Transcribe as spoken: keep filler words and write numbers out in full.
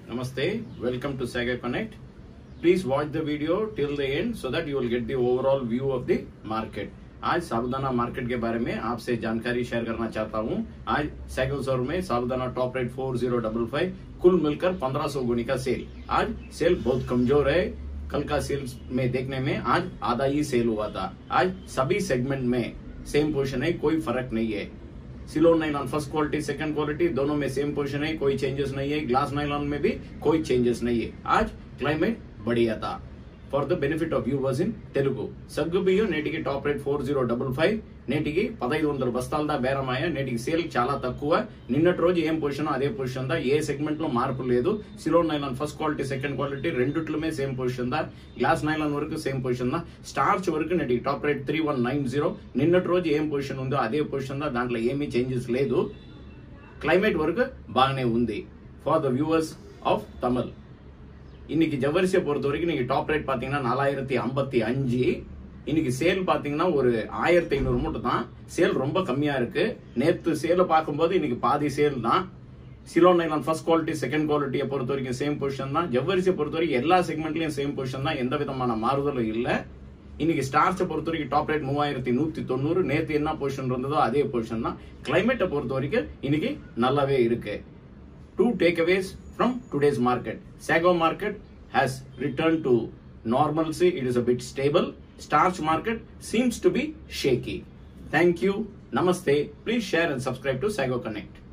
Namaste, welcome to Saga Connect. Please watch the video till the end so that you will get the overall view of the market. आज साबुदाना market के बारे में आपसे जानकारी share करना चाहता हूं। आज साइकिल स्टोर में साबुदाना top rate four zero five five कुल मिलकर पंद्रह सौ गुनी का सेल। आज सेल बहुत कमजोर है। कल का सेल में देखने में आज आधा ही सेल हुआ था। आज सभी सेगमेंट में सेम पोजीशन है, कोई फर्क नहीं है। सिलो nylon first quality second quality दोनों में सेम पोजीशन है, कोई चेंजेस नहीं है। ग्लास नाइलॉन में भी कोई चेंजेस नहीं है। आज क्लाइमेट बढ़िया था। For the benefit of viewers in Telugu సగ్గు బియ్యం నేటికి top rate four zero five five నేటికి పదహైదు వందల బస్తాల దా బేరమాయ। నేటికి సేల్ చాలా తక్కువ। నిన్నటి రోజు ఏం పొజిషన్ అదే పొజిషన్ దా, ఏ సెగ్మెంట్ లో మార్పు లేదు। సిలో nylon first quality second quality రెండిట్లమే సేమ్ పొజిషన్ దా। గ్లాస్ నైలాన్ వరకు సేమ్ పొజిషన్ దా। స్టార్చ్ వరకు నేటికి top rate three one nine zero నిన్నటి రోజు ఏం పొజిషన్ ఉందో అదే పొజిషన్ దా, దాంట్లో ఏమీ చేంజెస్ లేదు। క్లైమేట్ వరకు బాగానే ఉంది for the viewers of Tamil. இன்னைக்கு ஜவ்வரிசியை பொறுத்த வரைக்கும் நீங்க டாப் ரேட் பாத்தீங்கன்னா நாலாயிரத்தி ஐம்பத்தி அஞ்சு இன்னைக்கு சேல் பாத்தீங்கன்னா ஒரு ஆயிரத்தி ஐநூறு மூட்டை தான் சேல் ரொம்ப கம்மியா இருக்கு। நேத்து சேல பார்க்கும்போது இன்னைக்கு பாதி சேல் தான்। சிலோ நைலான் ஃபர்ஸ்ட் குவாலிட்டி செகண்ட் குவாலிட்டியை பொறுத்த வரைக்கும் சேம் பொசிஷன் தான்। ஜவ்வரிசியை பொறுத்த வரைக்கும் எல்லா செக்மெண்ட்லயும் சேம் பொசிஷன் தான், எந்த விதமான மாறுதலும் இல்ல। இன்னைக்கு ஸ்டார்ச்சை பொறுத்த வரைக்கும் டாப் ரேட் மூவாயிரத்தி நூத்தி தொண்ணூறு நேத்து என்ன பொசிஷன் இருந்ததோ அதே பொசிஷன் தான்। கிளைமேட்டை பொறுத்த வரைக்கும் இன்னைக்கு நல்லாவே இருக்கு। Two takeaways from today's market. Sago market has returned to normalcy. It is a bit stable. Starch market seems to be shaky. Thank you. Namaste. Please share and subscribe to Sago Connect.